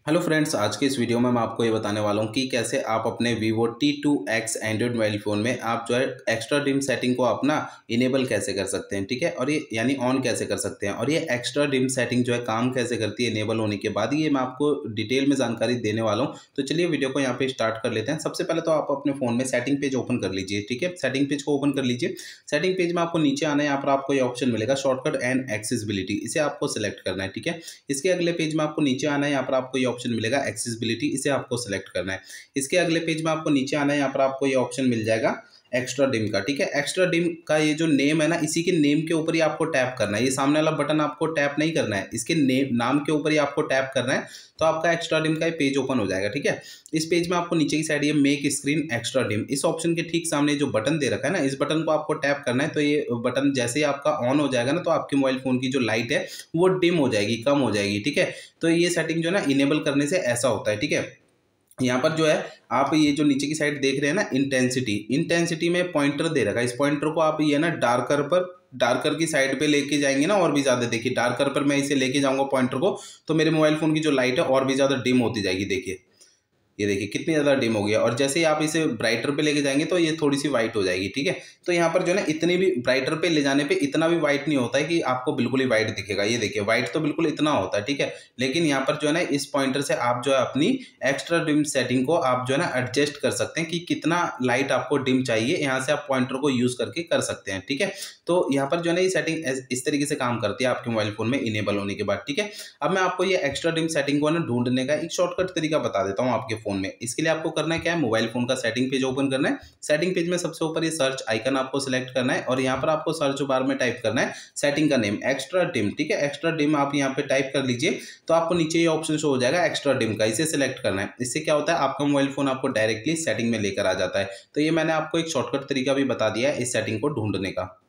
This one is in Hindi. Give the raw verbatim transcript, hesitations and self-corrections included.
हेलो फ्रेंड्स, आज के इस वीडियो में मैं आपको ये बताने वाला हूँ कि कैसे आप अपने Vivo T two X android mobile phone में आप जो है एक्स्ट्रा डिम सेटिंग को अपना इनेबल कैसे कर सकते हैं। ठीक है, और ये यानी ऑन कैसे कर सकते हैं, और ये एक्स्ट्रा डिम सेटिंग जो है काम कैसे करती है इनेबल होने के बाद, ये मैं आपको डिटेल में जानकारी देने वाला हूँ। तो चलिए वीडियो को यहाँ पे स्टार्ट कर लेते हैं। सबसे पहले तो आप अपने फ़ोन में सेटिंग पेज ओपन कर लीजिए। ठीक है, सेटिंग पेज को ओपन कर लीजिए। सेटिंग पेज में आपको नीचे आना है, यहाँ पर आपको ये ऑप्शन मिलेगा शॉर्टकट एंड एक्सेसिबिलिटी, इसे आपको सिलेक्ट करना है। ठीक है, इसके अगले पेज में आपको नीचे आना है, यहाँ पर आपको ये ऑप्शन मिलेगा एक्सेसिबिलिटी, इसे आपको सिलेक्ट करना है। इसके अगले पेज में आपको नीचे आना है, यहाँ पर आपको ये ऑप्शन मिल जाएगा एक्स्ट्रा डिम का। ठीक है, एक्स्ट्रा डिम का ये जो नेम है ना, इसी के नेम के ऊपर ही आपको टैप करना है। ये सामने वाला बटन आपको टैप नहीं करना है, इसके नेम नाम के ऊपर ही आपको टैप करना है, तो आपका एक्स्ट्रा डिम का ये पेज ओपन हो जाएगा। ठीक है, इस पेज में आपको नीचे की साइड ये मेक स्क्रीन एक्स्ट्रा डिम, इस ऑप्शन के ठीक सामने जो बटन दे रखा है ना, इस बटन को आपको टैप करना है। तो ये बटन जैसे ही आपका ऑन हो जाएगा ना, तो आपके मोबाइल फोन की जो लाइट है वो डिम हो जाएगी, कम हो जाएगी। ठीक है, तो ये सेटिंग जो है ना इनेबल करने से ऐसा होता है। ठीक है, यहाँ पर जो है आप ये जो नीचे की साइड देख रहे हैं ना, इंटेंसिटी, इंटेंसिटी में पॉइंटर दे रखा है। इस पॉइंटर को आप ये ना डार्कर पर डार्कर की साइड पे लेके जाएंगे ना, और भी ज़्यादा देखिए डार्कर पर मैं इसे लेके जाऊंगा पॉइंटर को, तो मेरे मोबाइल फ़ोन की जो लाइट है और भी ज़्यादा डिम होती जाएगी। देखिए, ये देखिए कितनी ज़्यादा डिम हो गया, और जैसे ही आप इसे ब्राइटर पे लेके जाएंगे तो ये थोड़ी सी वाइट हो जाएगी। ठीक है, तो यहाँ पर जो है ना इतनी भी ब्राइटर पे ले जाने पे इतना भी वाइट नहीं होता है कि आपको बिल्कुल ही वाइट दिखेगा। ये देखिए वाइट तो बिल्कुल इतना होता है। ठीक है, लेकिन यहाँ पर जो है ना इस पॉइंटर से आप जो है अपनी एक्स्ट्रा डिम सेटिंग को आप जो है ना एडजस्ट कर सकते हैं कि कितना लाइट आपको डिम चाहिए। यहाँ से आप पॉइंटर को यूज़ करके कर सकते हैं। ठीक है, तो यहाँ पर जो है ना ये सेटिंग इस तरीके से काम करती है आपके मोबाइल फ़ोन में इनेबल होने के बाद। ठीक है, अब मैं आपको ये एक्स्ट्रा डिम सेटिंग को ना ढूंढने का एक शॉर्टकट तरीका बता देता हूँ आपके फ़ोन में। इसके लिए आपको करना है क्या है, मोबाइल फोन का सेटिंग पेज ओपन करना है। सेटिंग पेज में सबसे ऊपर ये सर्च आइकन आपको सिलेक्ट करना है, और यहाँ पर आपको सर्च बार में टाइप करना है सेटिंग का नेम एक्स्ट्रा डिम। ठीक है, एक्स्ट्रा डिम आप यहाँ पे टाइप कर लीजिए, तो आपको नीचे ये ऑप्शन शो हो जाएगा एक्स्ट्रा डिम का, इसे सिलेक्ट करना है। इससे क्या होता है, आपका मोबाइल फोन आपको डायरेक्टली सेटिंग में लेकर आ जाता है। तो ये मैंने आपको एक शॉर्टकट तरीका भी बता दिया है इस सेटिंग को ढूंढने का।